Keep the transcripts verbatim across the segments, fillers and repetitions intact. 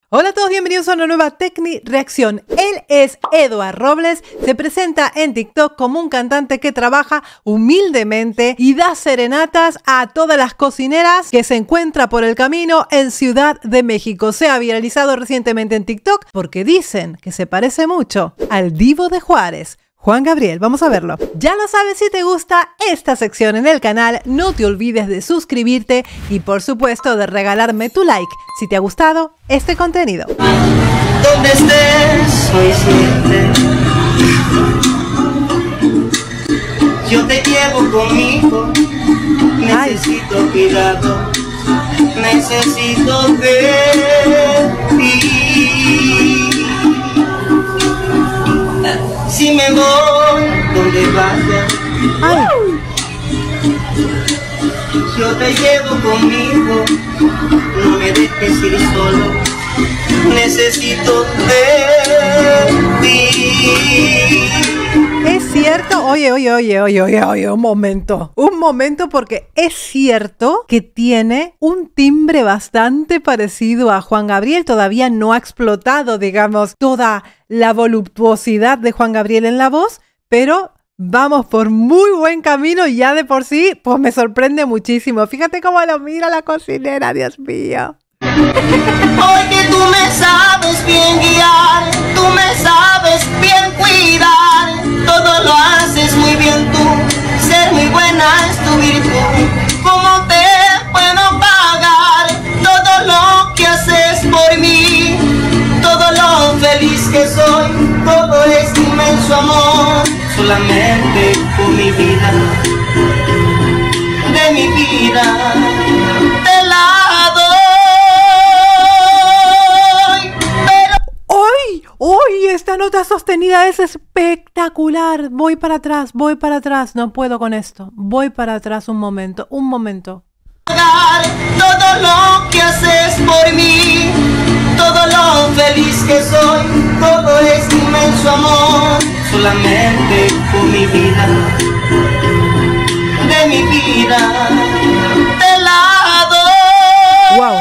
Hola a todos, bienvenidos a una nueva Tecni Reacción. Él es Edward Robles, se presenta en TikTok como un cantante que trabaja humildemente y da serenatas a todas las cocineras que se encuentra por el camino en Ciudad de México. Se ha viralizado recientemente en TikTok porque dicen que se parece mucho al Divo de Juárez, Juan Gabriel. Vamos a verlo. Ya lo sabes, si te gusta esta sección en el canal, no te olvides de suscribirte y por supuesto de regalarme tu like si te ha gustado este contenido. Donde estés, hoy siempre yo te llevo conmigo. Necesito Ay. cuidado, necesito de ti. Si me voy donde vaya, Ay. yo te llevo conmigo. No me dejes ir solo, necesito de ti. Es cierto, oye, oye, oye, oye, oye, oye, un momento, un momento, porque es cierto que tiene un timbre bastante parecido a Juan Gabriel. Todavía no ha explotado, digamos, toda la voluptuosidad de Juan Gabriel en la voz, pero vamos por muy buen camino y ya de por sí, pues me sorprende muchísimo. Fíjate cómo lo mira la cocinera, Dios mío. Hoy que tú me sabes bien guiar, tú me sabes bien cuidar, todo lo haces muy bien tú, ser muy buena es tu virtud. ¿Cómo te puedo pagar todo lo que haces por mí? Todo lo feliz que soy, todo es inmenso amor, solamente por mi vida, de mi vida, te la doy. ¡Uy! Esta nota sostenida es espectacular. Voy para atrás, voy para atrás. No puedo con esto. Voy para atrás un momento, un momento. Todo lo que haces por mí, todo lo feliz que soy, todo es inmenso amor, solamente por mi vida, de mi vida, te la doy. Wow.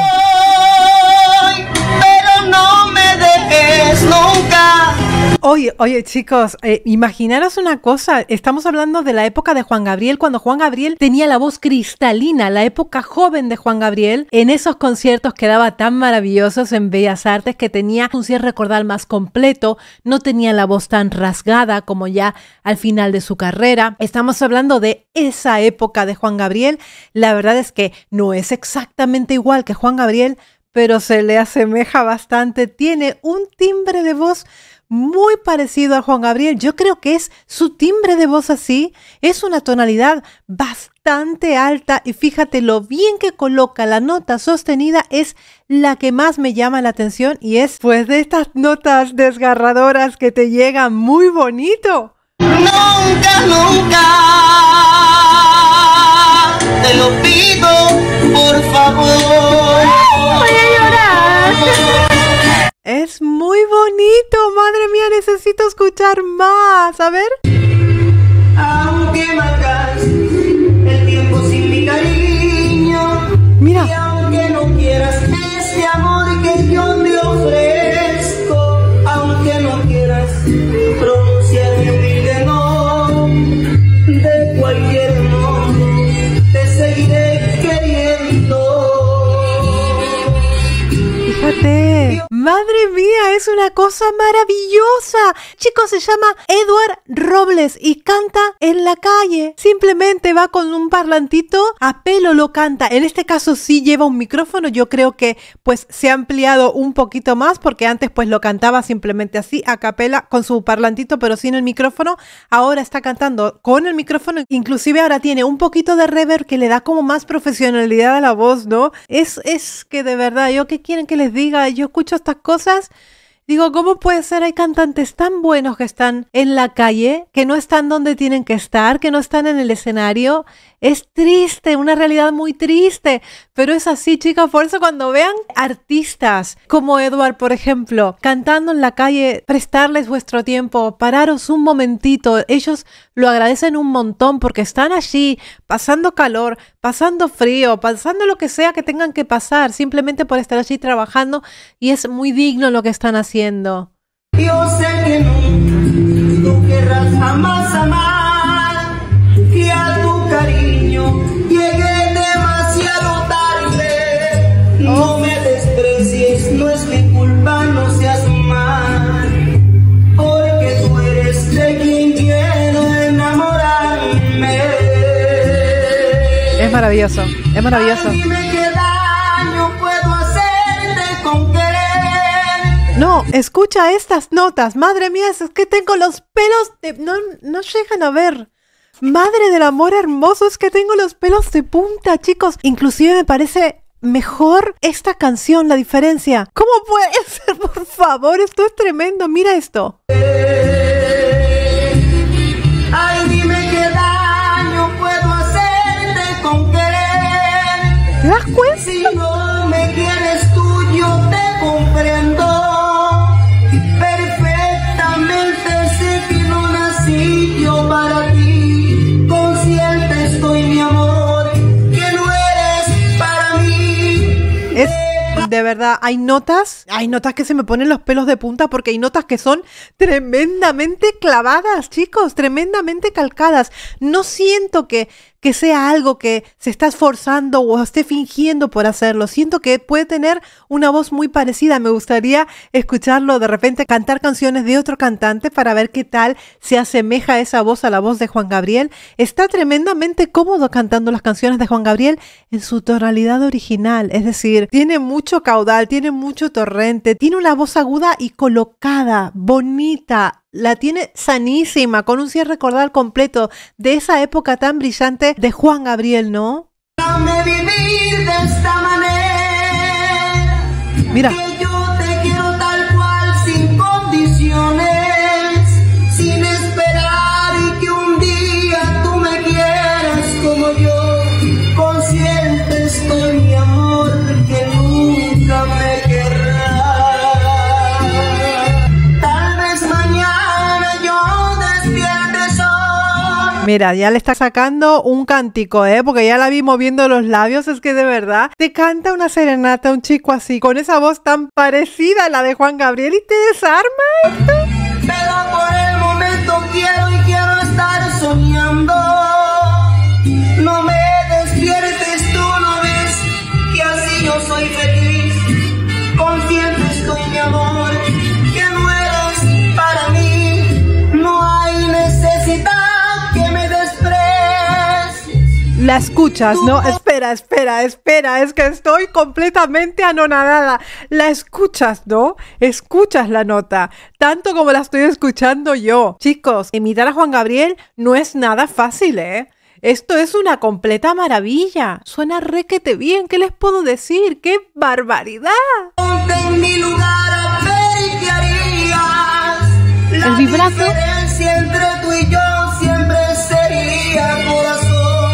Oye, oye chicos, eh, imaginaros una cosa, estamos hablando de la época de Juan Gabriel, cuando Juan Gabriel tenía la voz cristalina, la época joven de Juan Gabriel, en esos conciertos que daba tan maravillosos en Bellas Artes, que tenía un cierre cordal más completo, no tenía la voz tan rasgada como ya al final de su carrera. Estamos hablando de esa época de Juan Gabriel. La verdad es que no es exactamente igual que Juan Gabriel, pero se le asemeja bastante, tiene un timbre de voz muy parecido a Juan Gabriel. Yo creo que es su timbre de voz así, es una tonalidad bastante alta y fíjate lo bien que coloca la nota sostenida, es la que más me llama la atención y es pues de estas notas desgarradoras que te llegan muy bonito. Nunca, nunca, te lo pido, por favor. Voy a llorar. Es muy bonito, madre mía, necesito escuchar más, a ver. Aunque me hagas el tiempo sin mi cariño, mira. Y aunque no quieras este amor que yo te ofrezco, aunque no quieras pronunciar mi humilde no, de cualquier modo te seguiré queriendo. Fíjate, madre mía, es una cosa maravillosa. Chicos, se llama Edward Robles y canta en la calle. Simplemente va con un parlantito, a pelo lo canta. En este caso sí lleva un micrófono. Yo creo que pues se ha ampliado un poquito más porque antes pues lo cantaba simplemente así, a capela, con su parlantito, pero sin el micrófono. Ahora está cantando con el micrófono. Inclusive ahora tiene un poquito de reverb que le da como más profesionalidad a la voz, ¿no? Es, es que de verdad, ¿yo qué quieren que les diga? Yo escucho estas cosas, digo, ¿cómo puede ser? Hay cantantes tan buenos que están en la calle, que no están donde tienen que estar, que no están en el escenario. Es triste, una realidad muy triste, pero es así, chicas. Por eso cuando vean artistas como Edward, por ejemplo, cantando en la calle, prestarles vuestro tiempo, pararos un momentito. Ellos lo agradecen un montón porque están allí pasando calor, pasando frío, pasando lo que sea que tengan que pasar, simplemente por estar allí trabajando, y es muy digno lo que están haciendo. Yo sé que no, no querrás jamás amar, que a tu cariño llegué demasiado tarde. No me desprecies, no es mi culpa, no seas mal, porque tú eres de quien quiero enamorarme. Es maravilloso, es maravilloso. Dime qué daño puedo hacerte con querer. No, escucha estas notas. Madre mía, es que tengo los pelos de... No, no llegan a ver. Madre del amor hermoso, es que tengo los pelos de punta, chicos. Inclusive me parece mejor esta canción, la diferencia. ¿Cómo puede ser? Por favor, esto es tremendo. Mira esto. Ay, dime qué daño puedo hacerte con querer. ¿Te das cuenta? Si no me quieres tú, yo te comprendo. Perfectamente sé que no nací yo para ti. Consciente estoy, mi amor, que no eres para mí. Es... De verdad, hay notas, hay notas que se me ponen los pelos de punta porque hay notas que son tremendamente clavadas, chicos, tremendamente calcadas. No siento que, que sea algo que se está esforzando o esté fingiendo por hacerlo. Siento que puede tener una voz muy parecida. Me gustaría escucharlo de repente cantar canciones de otro cantante para ver qué tal se asemeja esa voz a la voz de Juan Gabriel. Está tremendamente cómodo cantando las canciones de Juan Gabriel en su tonalidad original. Es decir, tiene mucho caudal, tiene mucho torrente, tiene una voz aguda y colocada, bonita. La tiene sanísima, con un cierre cordal completo de esa época tan brillante de Juan Gabriel, ¿no? Déjame vivir de esta manera. Mira. Que yo te quiero tal cual, sin condiciones, sin esperar y que un día tú me quieras como yo. Consciente estoy, mi amor, que nunca me querrás. Mira, ya le está sacando un cántico, ¿eh? Porque ya la vi moviendo los labios. Es que de verdad te canta una serenata un chico así, con esa voz tan parecida a la de Juan Gabriel, y te desarma esto. Pero por el momento quiero y quiero estar soñando. No me despiertes, tú no ves que así yo soy feliz. Consciente estoy, mi amor, que no eres para mí. No hay necesidad. La escuchas, ¿no? Espera, espera, espera, es que estoy completamente anonadada. La escuchas, ¿no? Escuchas la nota, tanto como la estoy escuchando yo. Chicos, imitar a Juan Gabriel no es nada fácil, ¿eh? Esto es una completa maravilla. Suena requete bien, ¿qué les puedo decir? ¡Qué barbaridad! Ponte en mi lugar a ver qué harías. El vibrato. La diferencia entre tú y yo siempre sería, corazón.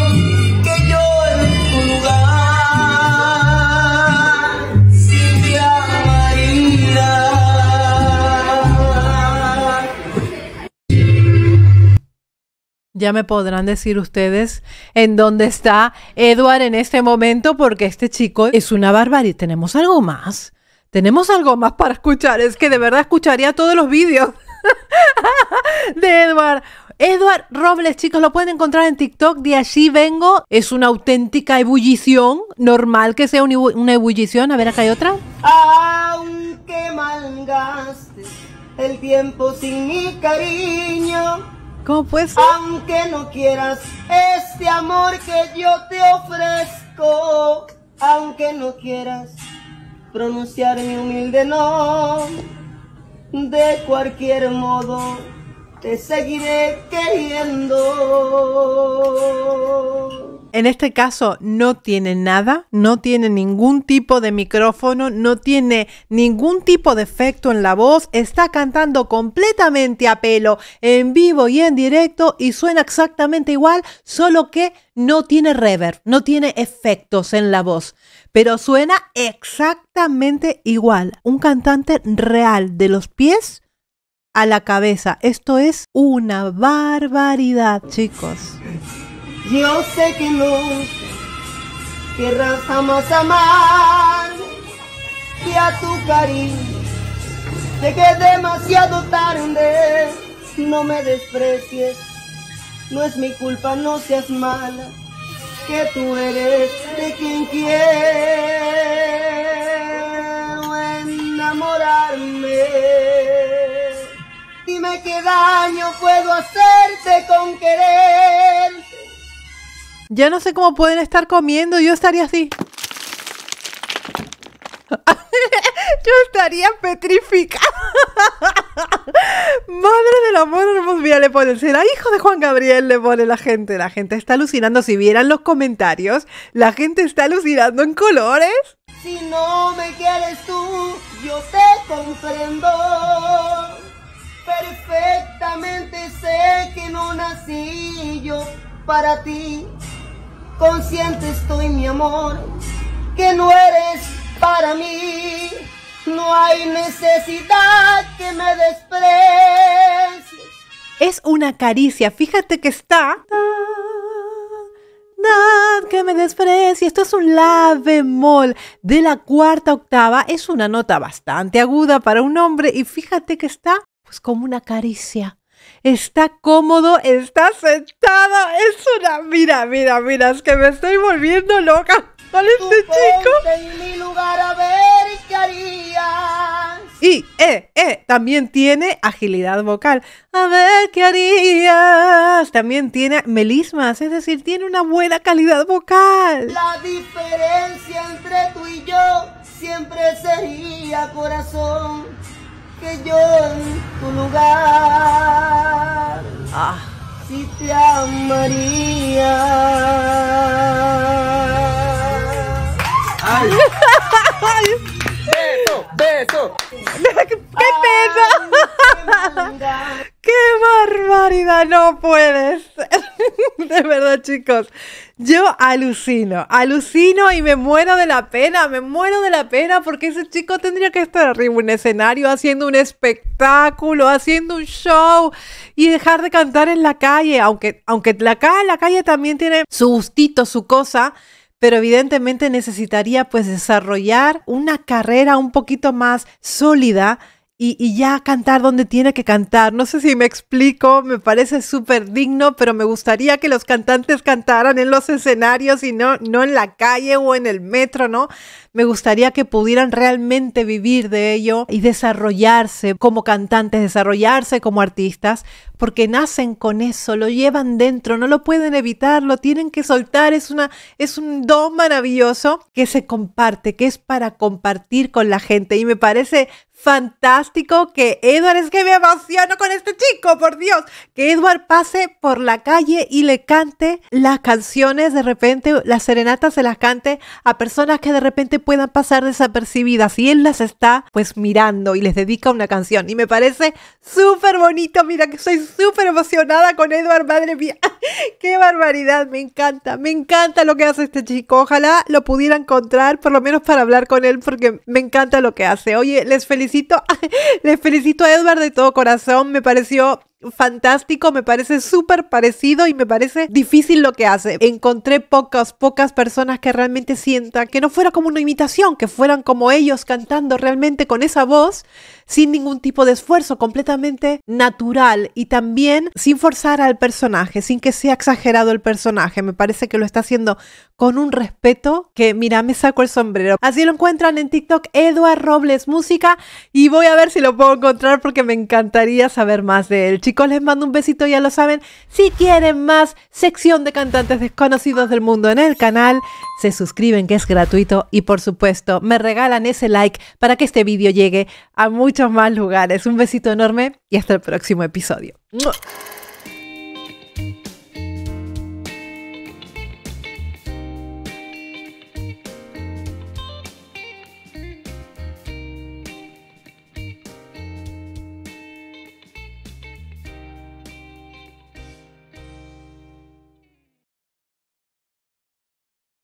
Ya me podrán decir ustedes en dónde está Edward en este momento, porque este chico es una barbaridad. ¿Tenemos algo más? ¿Tenemos algo más para escuchar? Es que de verdad escucharía todos los vídeos de Edward. Edward Robles, chicos, lo pueden encontrar en TikTok. De allí vengo. Es una auténtica ebullición. Normal que sea una ebullición. A ver, acá hay otra. Aunque malgastes el tiempo sin mi cariño, ¿cómo puede ser? Aunque no quieras este amor que yo te ofrezco, aunque no quieras pronunciar mi humilde no, de cualquier modo te seguiré queriendo. En este caso no tiene nada, no tiene ningún tipo de micrófono, no tiene ningún tipo de efecto en la voz, está cantando completamente a pelo, en vivo y en directo, y suena exactamente igual, solo que no tiene reverb, no tiene efectos en la voz, pero suena exactamente igual. Un cantante real, de los pies a la cabeza. Esto es una barbaridad, chicos. Yo sé que no, querrás jamás amar y a tu cariño llegué demasiado tarde. No me desprecies, no es mi culpa, no seas mala, que tú eres de quien quiero enamorarme. Dime qué daño puedo hacerte con quererte. Ya no sé cómo pueden estar comiendo, yo estaría así. Yo estaría petrificada. Madre del amor hermoso. Mira, le ponen, será hijo de Juan Gabriel, le pone la gente. La gente está alucinando. Si vieran los comentarios, la gente está alucinando en colores. Si no me quieres tú, yo te comprendo. Perfectamente sé que no nací yo para ti. Consciente estoy, mi amor, que no eres para mí. No hay necesidad que me desprecies. Es una caricia. Fíjate que está... Nada que me desprecie. Esto es un la bemol de la cuarta octava. Es una nota bastante aguda para un hombre. Y fíjate que está pues como una caricia. Está cómodo, está sentado. Es una... Mira, mira, mira. Es que me estoy volviendo loca con este chico. En mi lugar a ver qué harías. Y, eh, eh, también tiene agilidad vocal. A ver qué harías. También tiene melismas, es decir, tiene una buena calidad vocal. La diferencia entre tú y yo siempre sería, corazón, que yo en tu lugar Ah. sí te amaría. Ay. Beso, beso. ¡Qué pena! ¡Qué barbaridad! No puede ser. De verdad, chicos. Yo alucino, alucino y me muero de la pena, me muero de la pena porque ese chico tendría que estar arriba en un escenario haciendo un espectáculo, haciendo un show y dejar de cantar en la calle, aunque, aunque la, la calle también tiene su gustito, su cosa, pero evidentemente necesitaría pues desarrollar una carrera un poquito más sólida y, y ya cantar donde tiene que cantar. No sé si me explico, me parece súper digno, pero me gustaría que los cantantes cantaran en los escenarios y no, no en la calle o en el metro, ¿no? Me gustaría que pudieran realmente vivir de ello y desarrollarse como cantantes, desarrollarse como artistas, porque nacen con eso, lo llevan dentro, no lo pueden evitar, lo tienen que soltar. Es una, es un don maravilloso que se comparte, que es para compartir con la gente, y me parece fantástico que Edward, es que me emociono con este chico, por Dios, que Edward pase por la calle y le cante las canciones, de repente las serenatas se las cante a personas que de repente puedan pasar desapercibidas y él las está pues mirando y les dedica una canción, y me parece súper bonito. Mira que soy súper emocionada con Edward, madre mía, qué barbaridad, me encanta, me encanta lo que hace este chico. Ojalá lo pudiera encontrar por lo menos para hablar con él, porque me encanta lo que hace. Oye, les felicito Les felicito a Edward de todo corazón, me pareció fantástico, me parece súper parecido y me parece difícil lo que hace. Encontré pocas, pocas personas que realmente sientan que no fuera como una imitación, que fueran como ellos cantando realmente con esa voz, sin ningún tipo de esfuerzo, completamente natural y también sin forzar al personaje, sin que sea exagerado el personaje. Me parece que lo está haciendo con un respeto que, mira, me saco el sombrero. Así lo encuentran en TikTok, Edward Robles Música, y voy a ver si lo puedo encontrar porque me encantaría saber más de él. Chicos, les mando un besito, ya lo saben. Si quieren más sección de cantantes desconocidos del mundo en el canal, se suscriben, que es gratuito, y por supuesto me regalan ese like para que este vídeo llegue a muchos más lugares. Un besito enorme y hasta el próximo episodio. ¡Mua!